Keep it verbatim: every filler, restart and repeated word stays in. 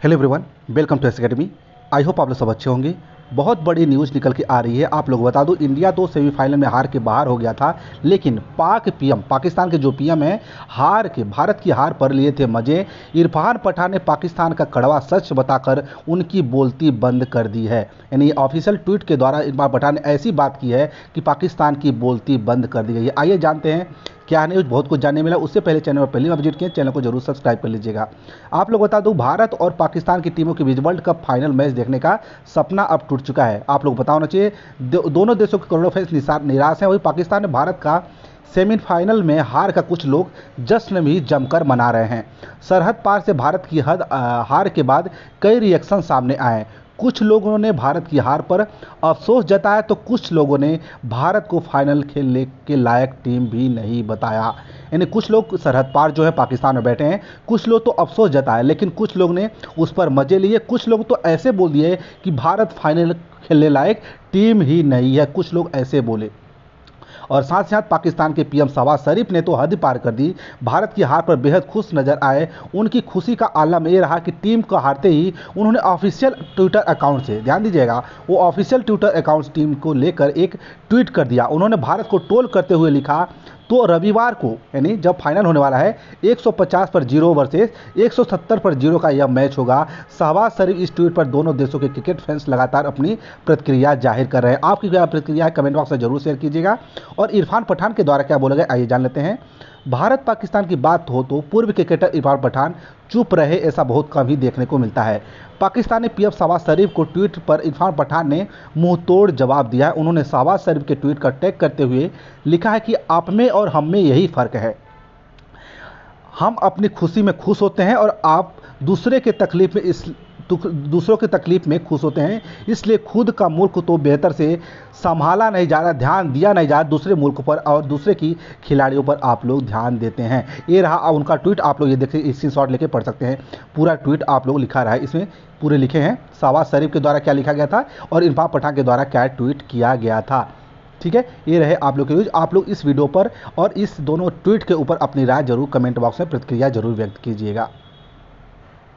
Hello everyone, welcome to S Academy. I hope आप लोग सब अच्छे होंगे। बहुत बड़ी न्यूज़ निकल के आ रही है। आप लोग बता दूं, इंडिया तो सेमीफाइनल में हार के बाहर हो गया था, लेकिन पाक पीएम, पाकिस्तान के जो पीएम हैं, हार के भारत की हार पर लिए थे मज़े। इरफान पठान ने पाकिस्तान का कड़वा सच बताकर उनकी बोलती बंद कर दी है। यानी ऑफिशियल ट्वीट के द्वारा इरफान पठान ने ऐसी बात की है कि पाकिस्तान की बोलती बंद कर दी गई है। आइए जानते हैं क्या न्यूज़, बहुत कुछ जानने मिला। उससे पहले चैनल पर पहली बार विजिट किए, चैनल को जरूर सब्सक्राइब कर लीजिएगा। आप लोग बता दूं, भारत और पाकिस्तान की टीमों के बीच वर्ल्ड कप फाइनल मैच देखने का सपना अब टूट चुका है। आप लोग बताओ ना चाहिए, दो, दोनों देशों के करोड़ों फैंस निराश हैं। वही पाकिस्तान ने भारत का सेमीफाइनल में हार का कुछ लोग जश्न भी जमकर मना रहे हैं। सरहद पार से भारत की हद आ, हार के बाद कई रिएक्शन सामने आए। कुछ लोगों ने भारत की हार पर अफसोस जताया, तो कुछ लोगों ने भारत को फाइनल खेलने के लायक टीम भी नहीं बताया। यानी कुछ लोग सरहद पार जो है पाकिस्तान में बैठे हैं, कुछ लोग तो अफसोस जताए, लेकिन कुछ लोग ने उस पर मजे लिए। कुछ लोग तो ऐसे बोल दिए कि भारत फाइनल खेलने लायक टीम ही नहीं है, कुछ लोग ऐसे बोले। और साथ ही साथ पाकिस्तान के पीएम शहबाज शरीफ ने तो हद पार कर दी। भारत की हार पर बेहद खुश नजर आए। उनकी खुशी का आलम ये रहा कि टीम को हारते ही उन्होंने ऑफिशियल ट्विटर अकाउंट से, ध्यान दीजिएगा, वो ऑफिशियल ट्विटर अकाउंट टीम को लेकर एक ट्वीट कर दिया। उन्होंने भारत को ट्रोल करते हुए लिखा, तो रविवार को यानी जब फाइनल होने वाला है, एक सौ पचास पर जीरो वर्सेस एक सौ सत्तर पर जीरो का यह मैच होगा। शहबाज शरीफ इस ट्वीट पर दोनों देशों के क्रिकेट फैंस लगातार अपनी प्रतिक्रिया जाहिर कर रहे हैं। आपकी क्या प्रतिक्रिया है, कमेंट बॉक्स में जरूर शेयर कीजिएगा। और इरफान पठान के द्वारा क्या बोला गया, आइए जान लेते हैं। भारत पाकिस्तान की बात हो तो पूर्व क्रिकेटर इरफान पठान चुप रहे, ऐसा बहुत कम ही देखने को मिलता है। पाकिस्तानी पीएम शहबाज शरीफ को ट्वीट पर इरफान पठान ने मुंह तोड़ जवाब दिया है। उन्होंने शहबाज शरीफ के ट्वीट का टैग करते हुए लिखा है कि आप में और हम में यही फ़र्क है। हम अपनी खुशी में खुश होते हैं और आप दूसरे के तकलीफ में इस दूसरों की तकलीफ में खुश होते हैं। इसलिए खुद का मुल्क तो बेहतर से संभाला नहीं जा रहा, ध्यान दिया नहीं जा रहा, दूसरे मुल्क पर और दूसरे की खिलाड़ियों पर आप लोग ध्यान देते हैं। ये रहा उनका ट्वीट। आप लोग ये देखिए, स्क्रीनशॉट लेके पढ़ सकते हैं। पूरा ट्वीट आप लोग लिखा रहा है, इसमें पूरे लिखे हैं शहबाज शरीफ के द्वारा क्या लिखा गया था और इरफान पठान के द्वारा क्या ट्वीट किया गया था। ठीक है, ये रहे आप लोग के न्यूज़। आप लोग इस वीडियो पर और इस दोनों ट्वीट के ऊपर अपनी राय जरूर कमेंट बॉक्स में प्रतिक्रिया जरूर व्यक्त कीजिएगा।